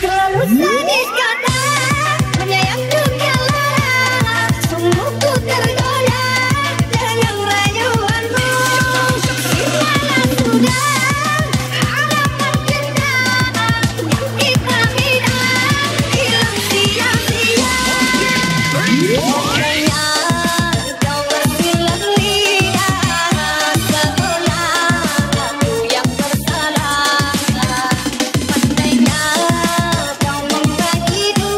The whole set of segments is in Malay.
Terlalu sadis kata menyayang dunia lara, sungguh ku tergoda dengan rayuanmu. Simpanlah sudah harapan kita yang kita bina hilang sia-sia. Makanya kau bersilang lidah seolah aku yang bersalah. Pandainya kau membagi dunia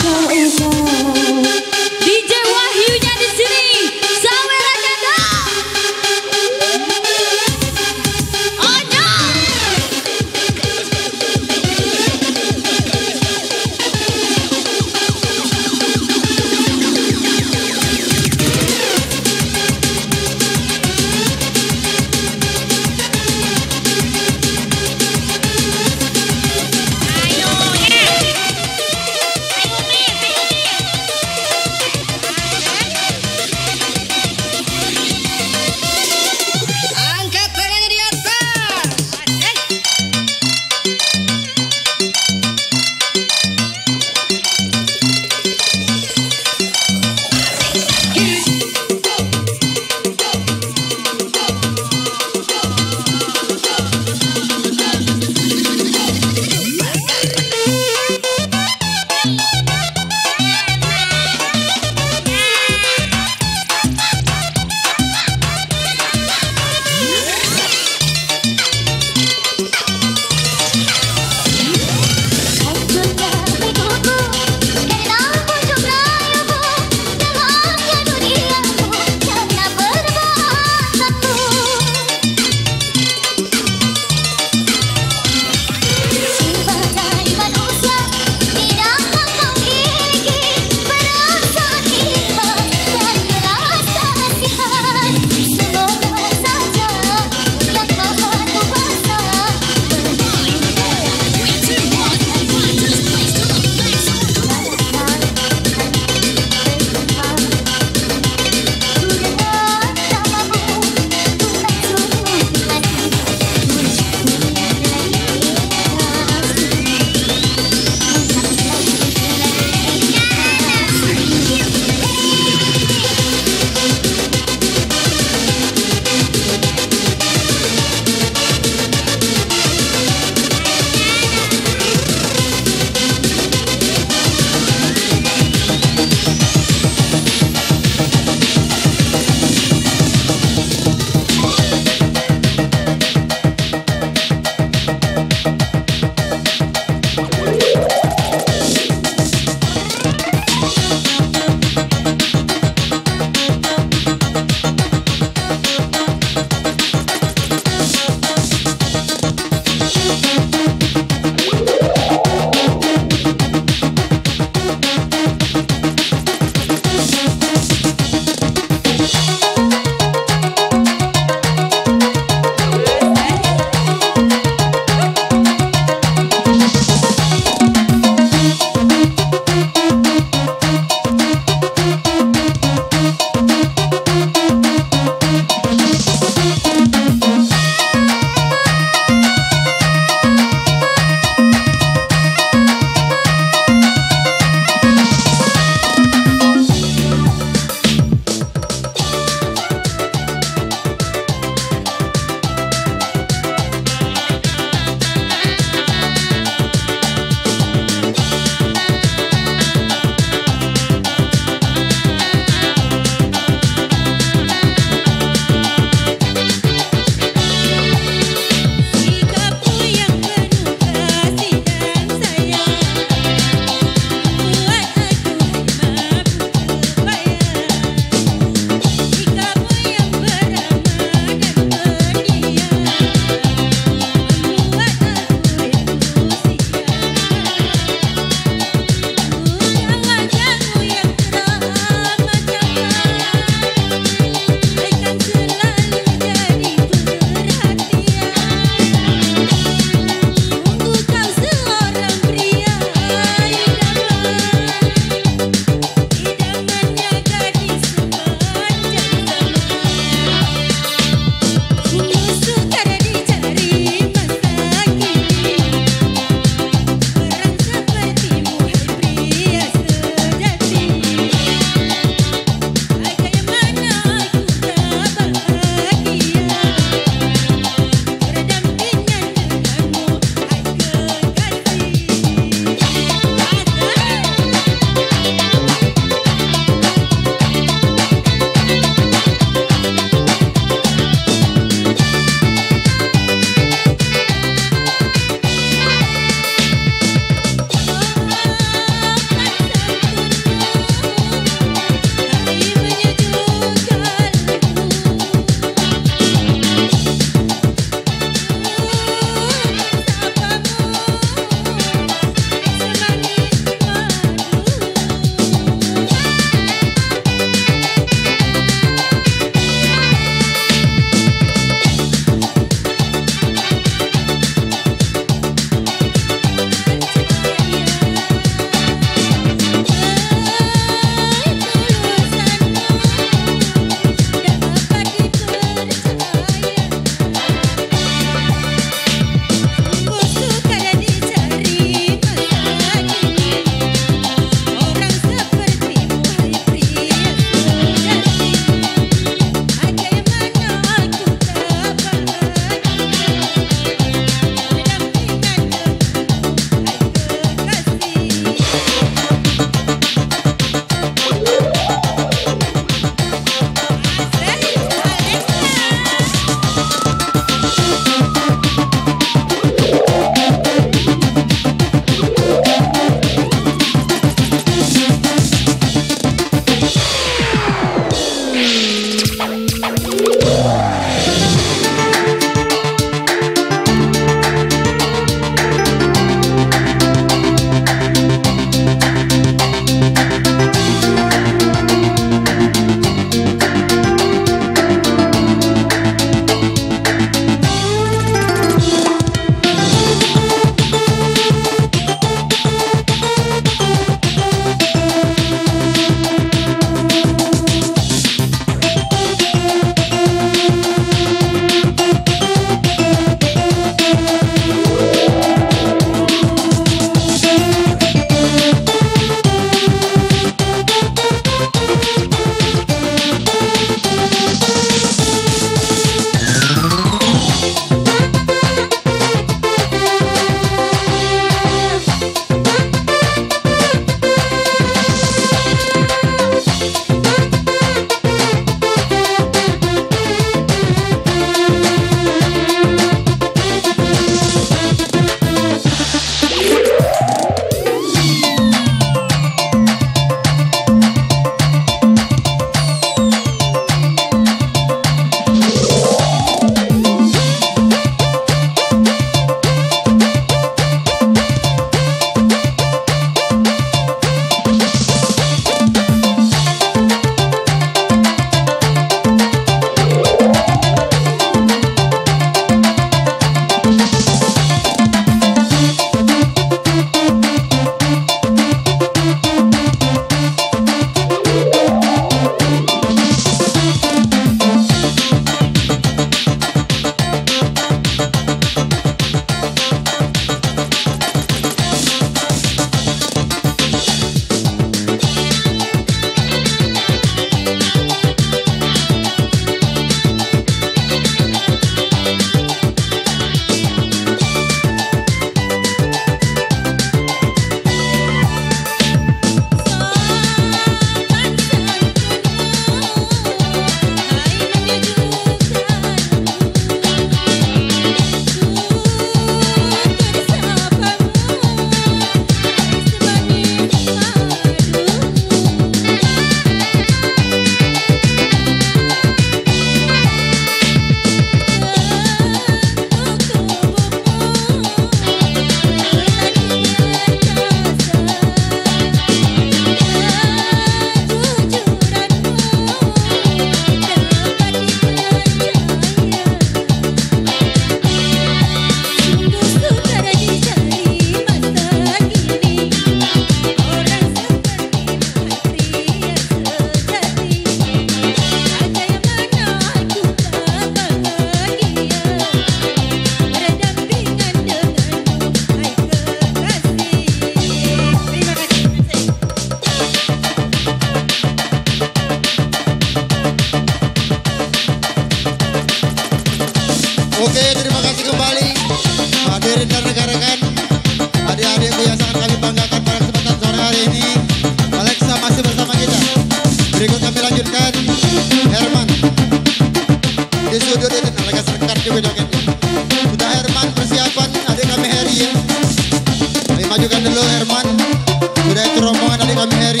lanjutkan Herman. Di sudut itu lagi serkat juga jogetnya. Sudah Herman persiapan adik kami Heri ya. Ayo majukan dulu Herman. Sudah itu rombongan adik kami Heri.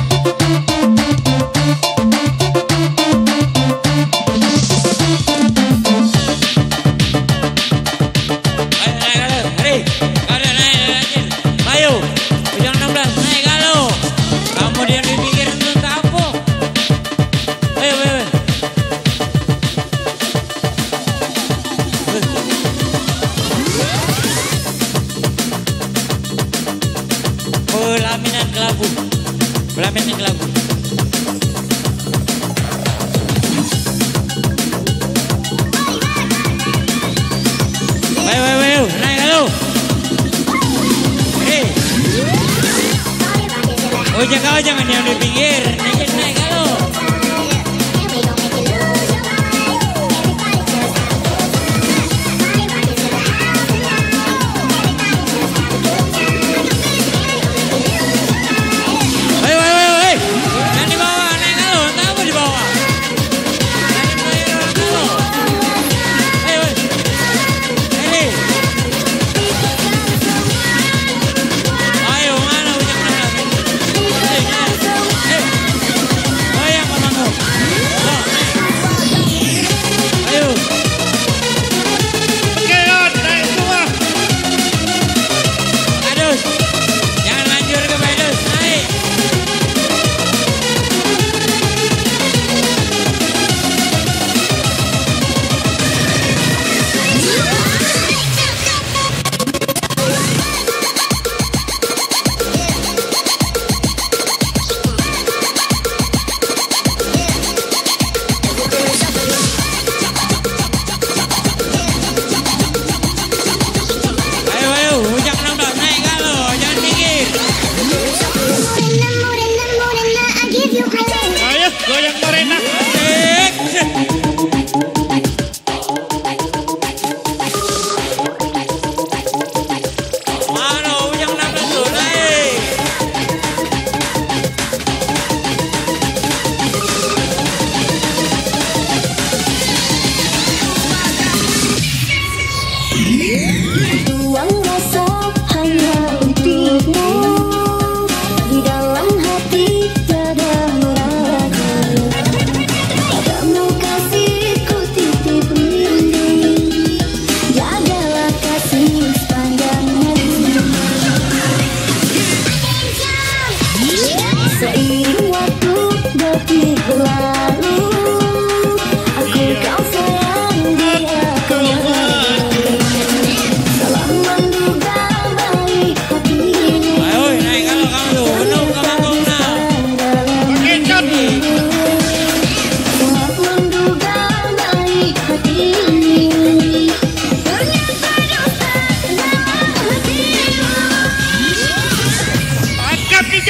Pelaminan kelabu. Ayo, naik kalau. Oh jangan yang di pinggir, naik kalau. Goyang morena. Mana ujang nak betul naik. Tuang rasa hanya untukmu. Di dalam hati tiada ragu. Padamu kasihku titip rindu. Jagalah kasih sepanjang hari. Seiring waktu detik berlalu, aku kau sayang dia kau menduga baik hatimu. Ayo naik kalau kamu tu, penuh ke panggung nak. Menduga baik hatimu. Ternyata dosa dalam hatimu. Angkat DJ.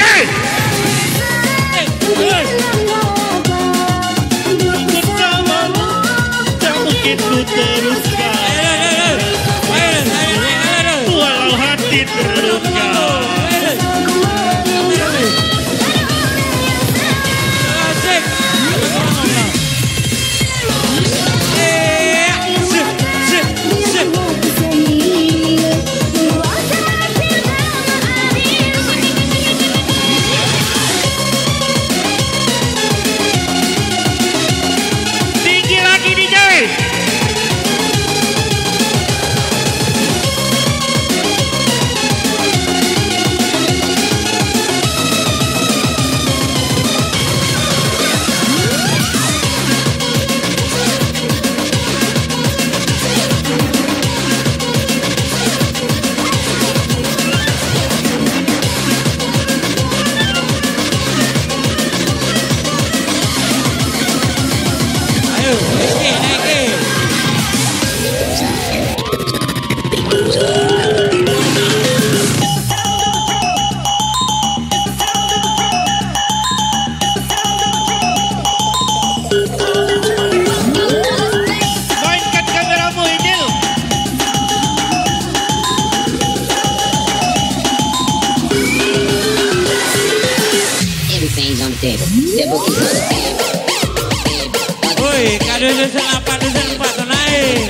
Bersamamu tak mungkin ku teruskan. Walau hati terluka. Tinggi lagi DJ. Ayo, naik. Mainkan kameramu Idil. Everything's on Woi, kado dusun apa dusun 4 tuh naik.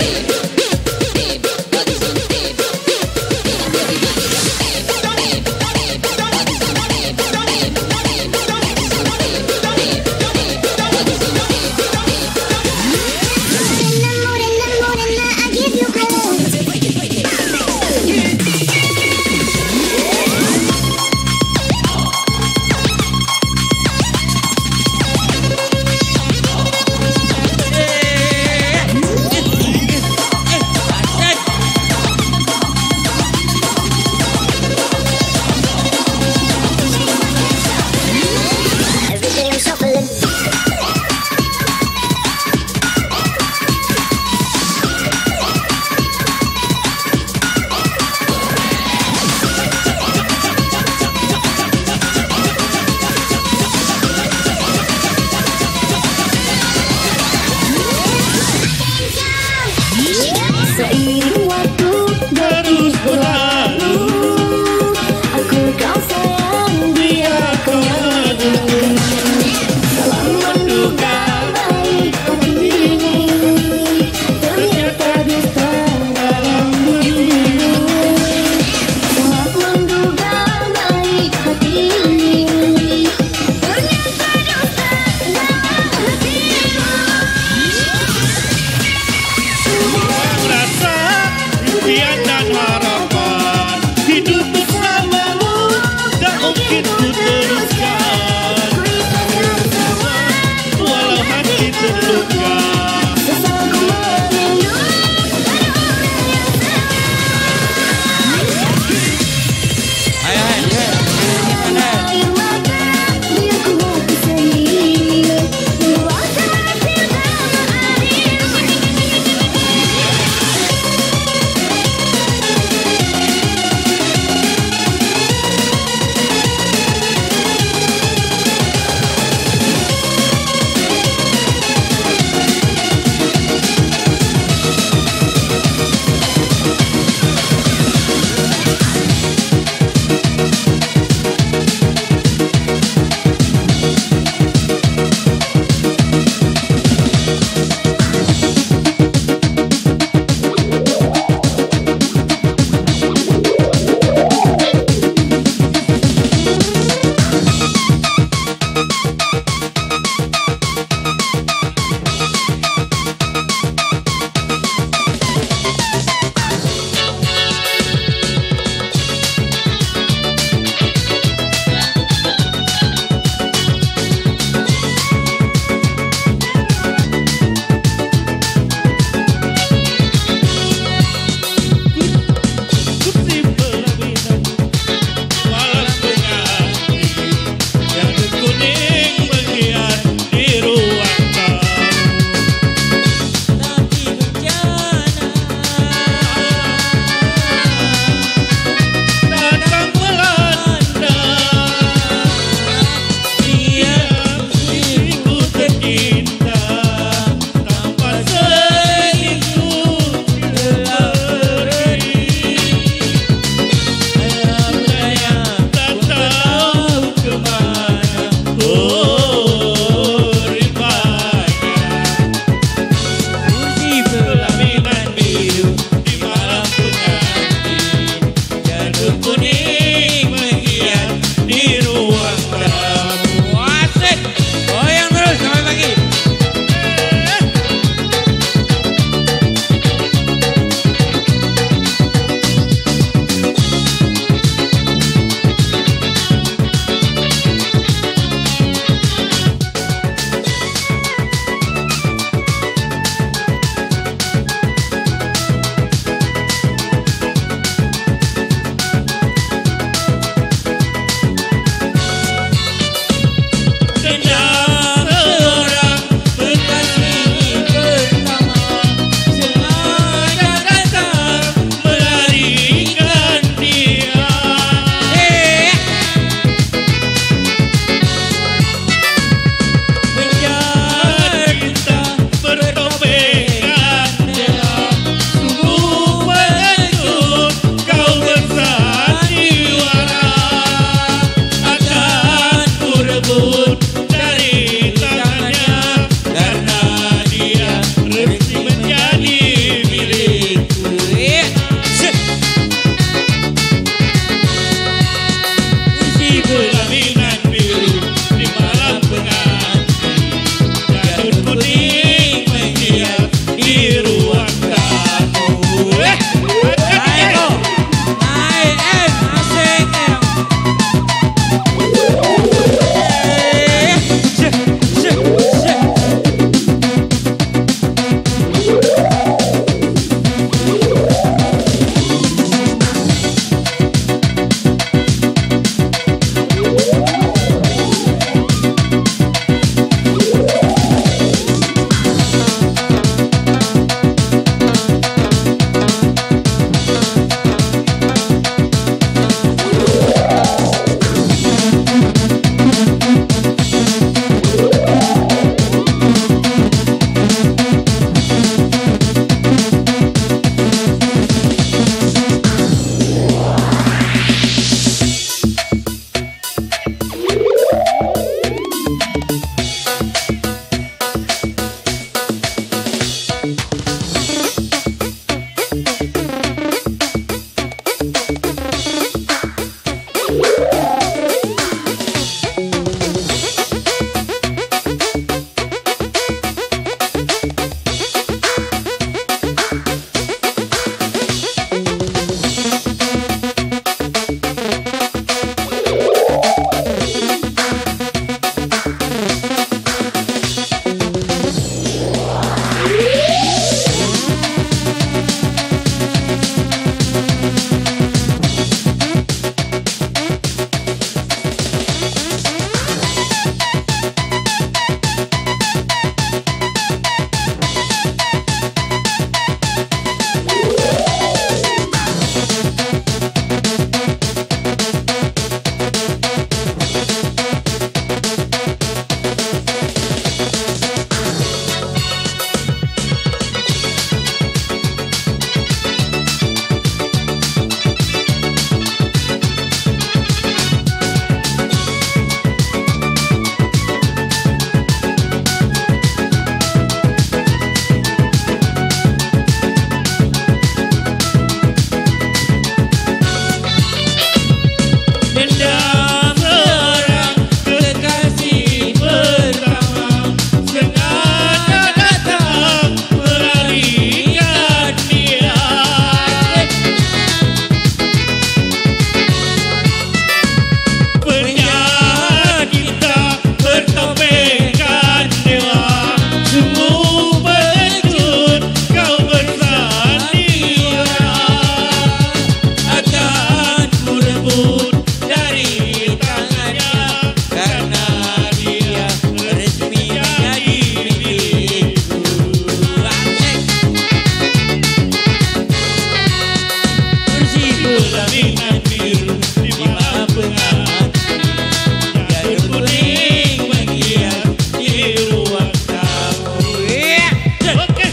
jalinan biru di malam pengantin. Janur kuning menghias di ruang tamu. Oke.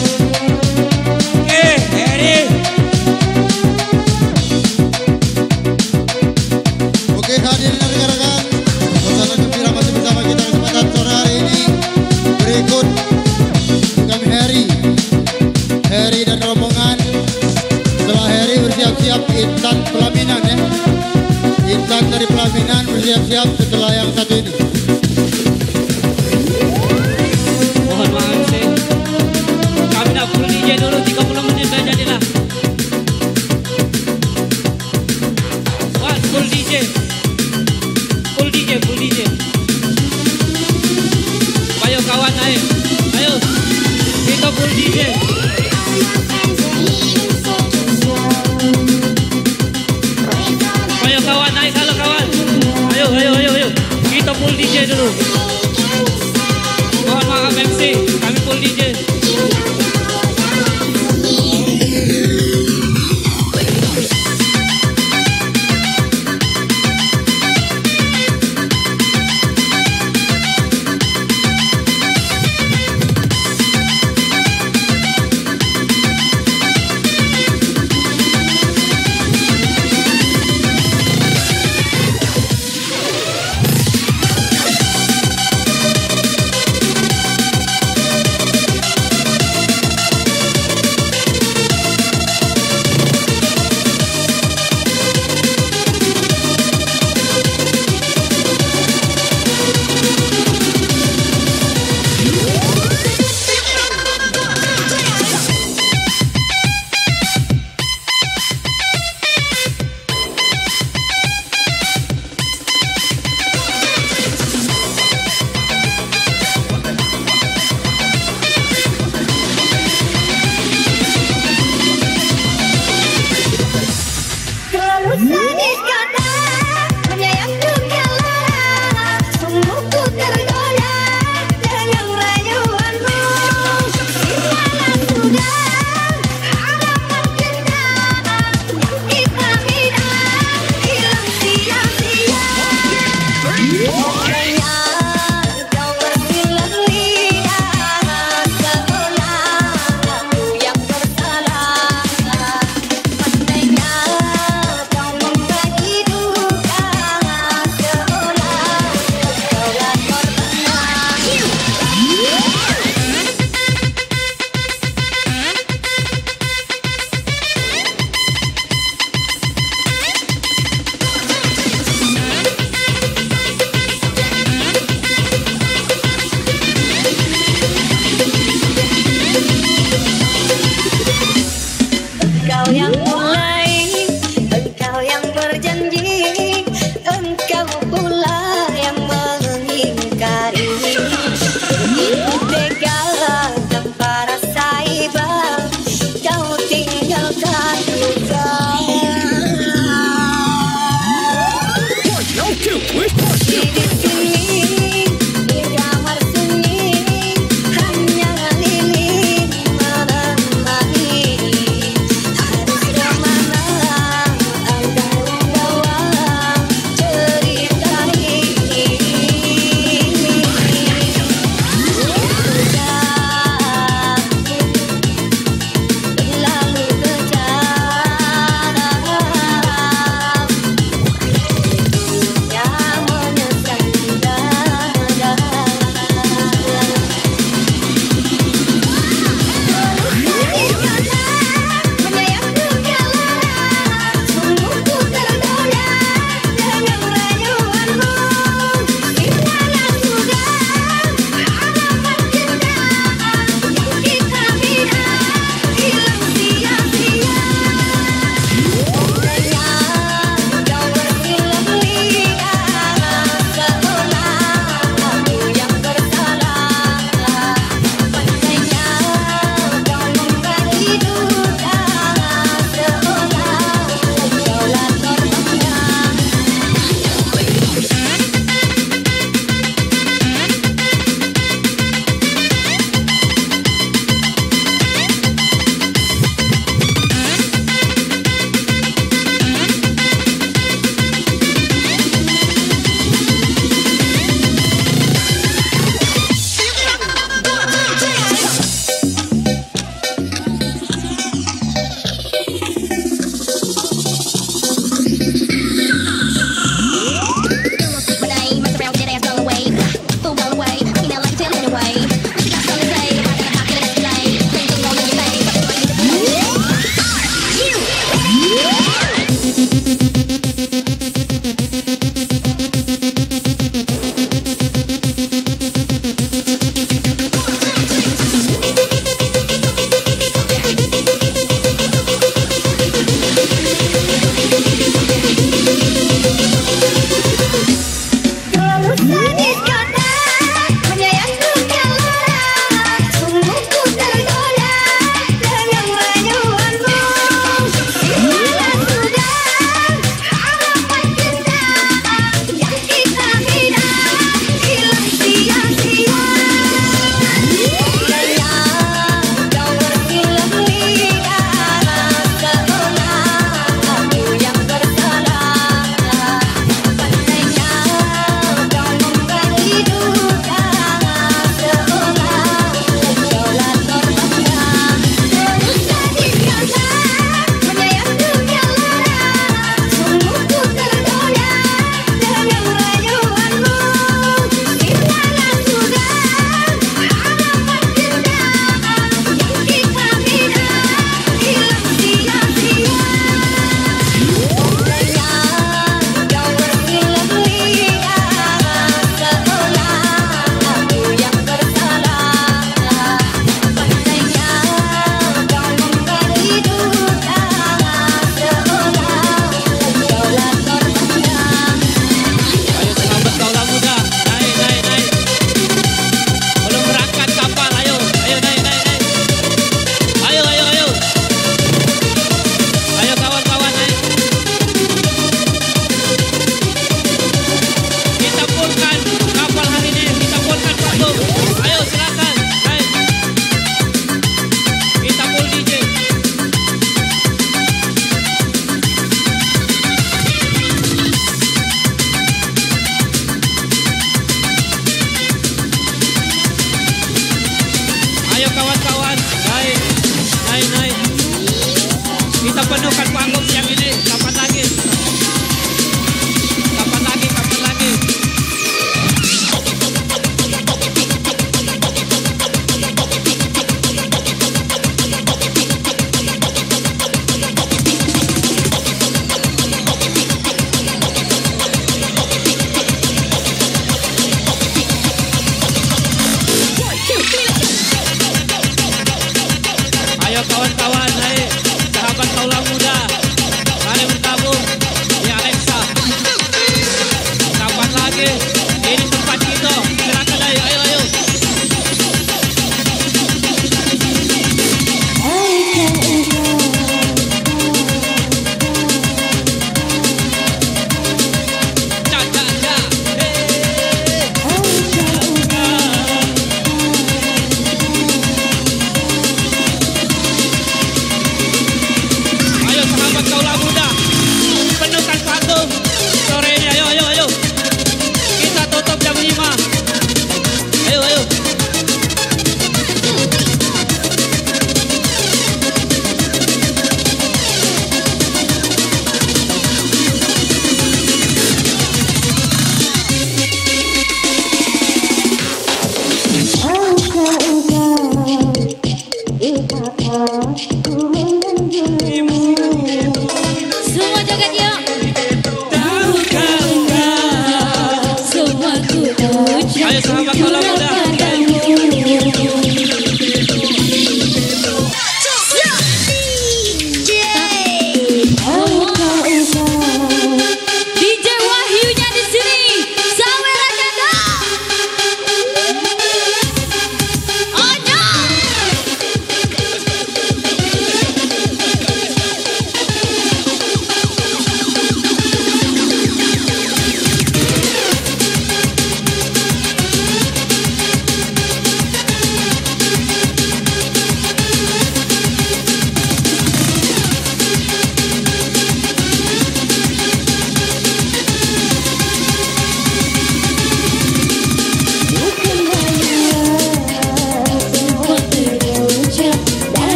Heri. Oke, hadirin dan rekan-rekan, suasana gembira masih bersama kita kesempatan sore hari ini. Berikut kami Heri dan rombongan. Setelah Heri bersiap-siap, Intan Pelaminan ya. Intan dari Pelaminan bersiap-siap setelah yang satu ini. Mohon maaf sih. Kami nak full DJ dulu 30 menit saja jadilah. Wah, full DJ. Full DJ, full DJ. Ayo kawan naik. Ayo. Kita full DJ. Ayo kawan naik kalau kawan. Ayo. Kita full DJ dulu. Mohon maaf MC, kami full DJ.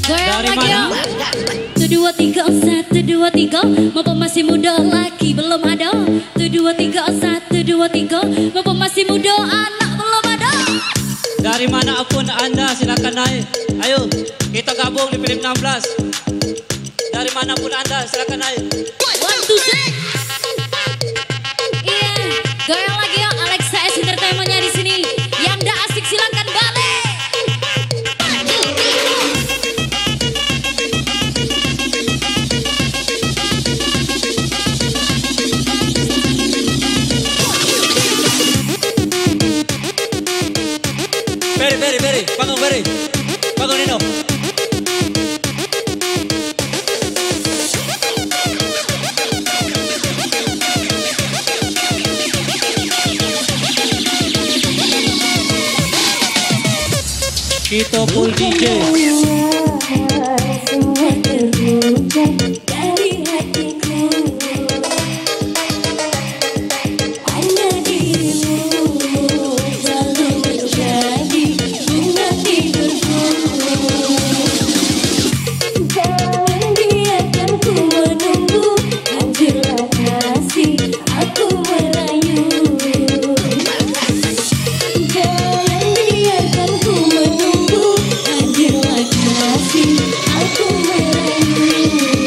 Goyang Dari lagi mana? yuk. 1, 2, 3, 1, 2, 3. Mumpung masih muda laki belum ada. 1, 2, 3, 1, 2, 3. Mumpung masih muda anak belum ada. Dari mana pun Anda silakan naik. Ayo, kita gabung di film 16. Dari mana pun Anda silakan naik. 1, 2, 3. Iya, goyang lagi yuk. Alexa S Entertainment-nya di sini. Yang udah asik silakan balik. Beri, bangun Beri. Bangun Nino. Kita full DJ. Semua terwujud dari hatiku. Hanya dirimu selalu menjadi bunga tidurku. Jangan biarkan ku menunggu, hancurlah kasih aku merayu. Jangan biarkan ku menunggu, hancurlah kasih aku merayu.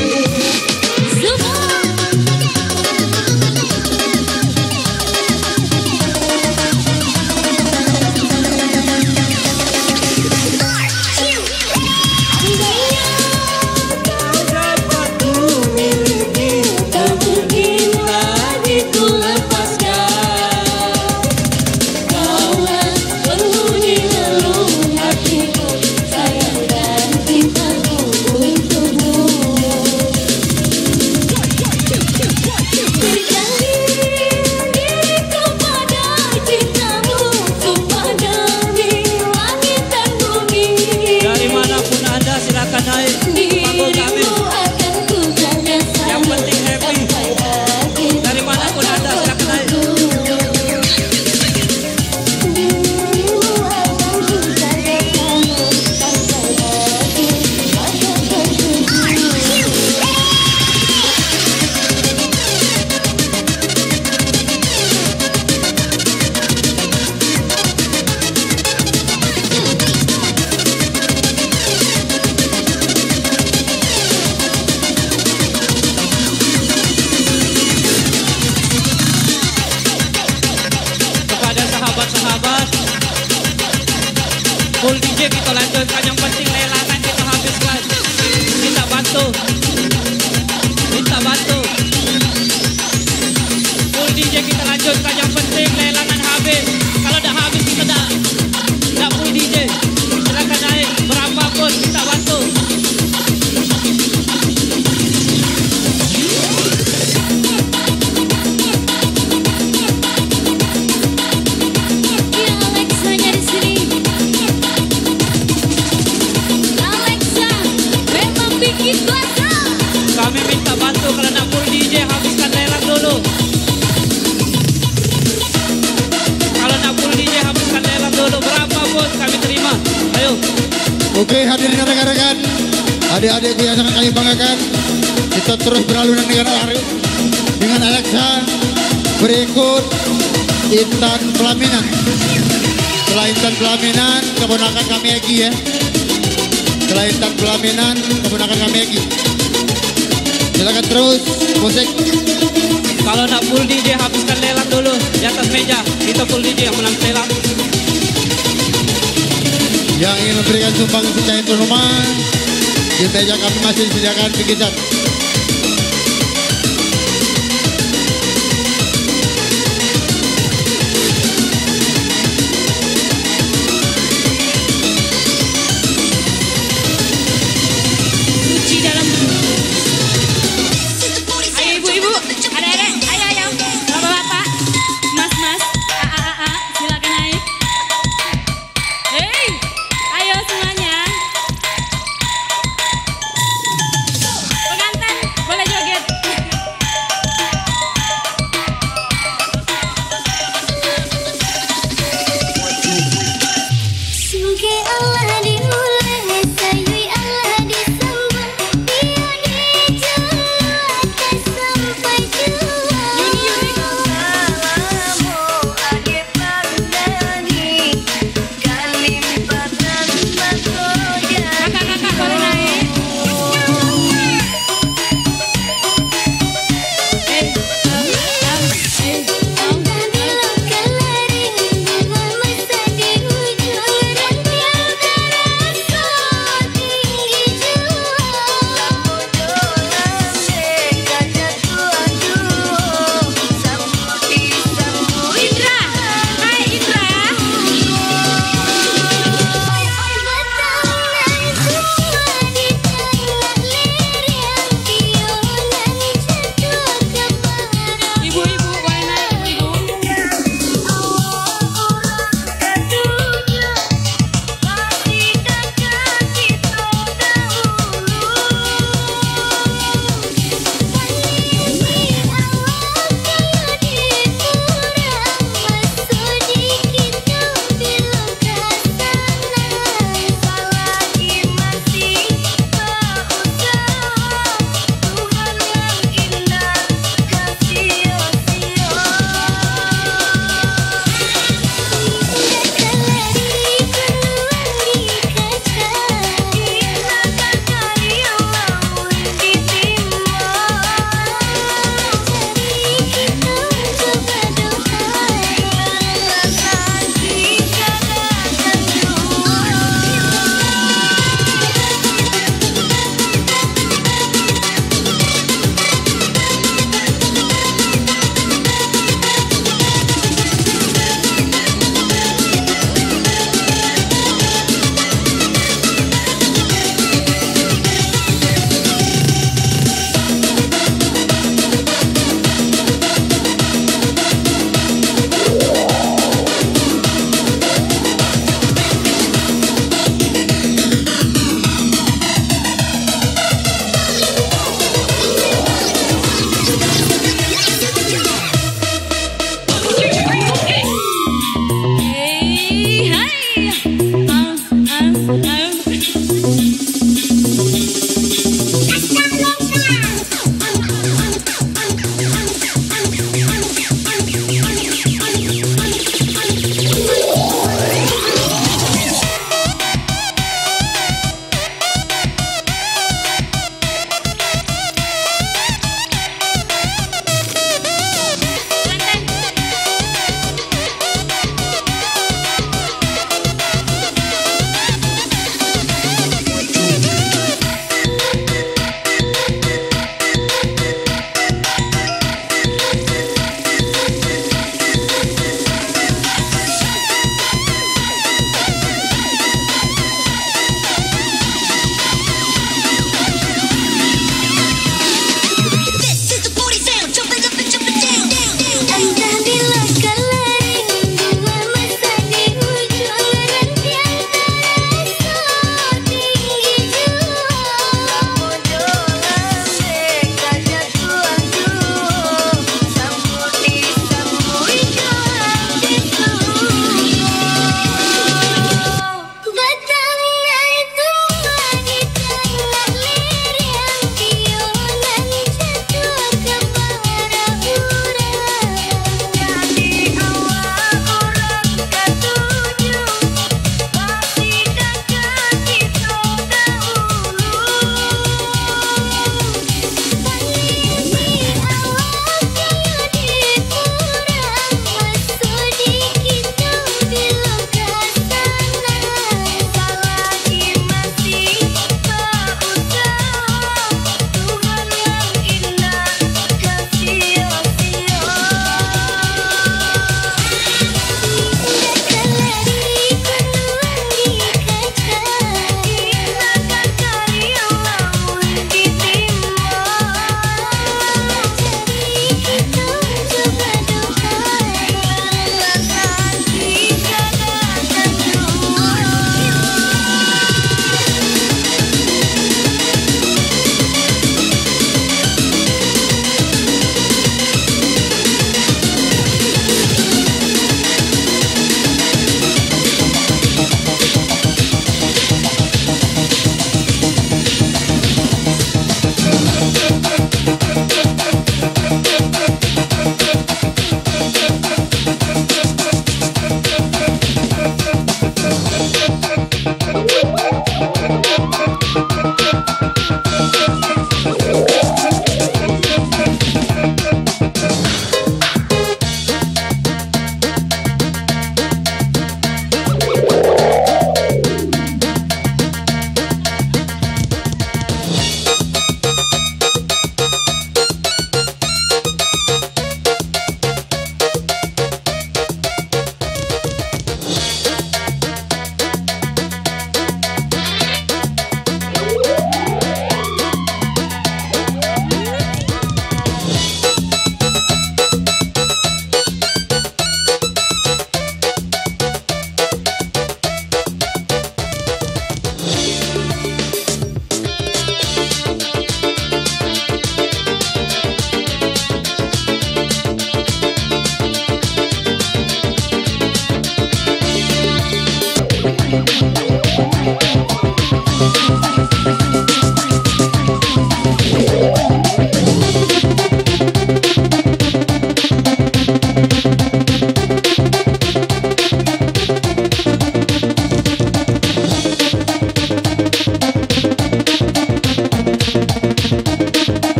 Tak mungkin lagi ku lepaskan. Kaulah penghuni relung hatiku, sayang dan cintaku untukmu. Berjanji diriku pada cintamu, sumpah demi langit dan bumi. Dari manapun Anda silakan naik. Bangun kami. Dirimu akan ku jaga Yang penting happy. sampai akhir Dari manapun Anda silakan naik. Kepada sahabat-sahabat, full DJ kita lanjutkan. Yang penting lelangan kita habiskan. Minta bantu. Minta bantu. Full DJ kita lanjutkan. Yang penting lelangan habis. Kalau dah habis kita dah full DJ. Silakan naik. Berapapun kita bantu. Iya, Alexa-nya di sini. Alexa, memang bikin basah. Kami minta bantu kalau nak full DJ habiskan lelang dulu. Kalau nak full DJ habiskan lelang dulu. Berapapun kami terima. Ayo. Oke, hadirin rekan-rekan, adik-adikku yang sangat kami banggakan, kita terus berlalunan dengan Alexa. Berikut Intan Pelaminan. Setelah Intan Pelaminan, keponakan kami Egi ya. Setelah Intan Pelaminan, keponakan kami Egi. Silakan terus musik. Kalau nak full DJ habiskan lelang dulu di atas meja. Kita full DJ yang menang lelang. Yang ingin memberikan sumbang secara rumah, di meja kami masih disediakan bingkisan.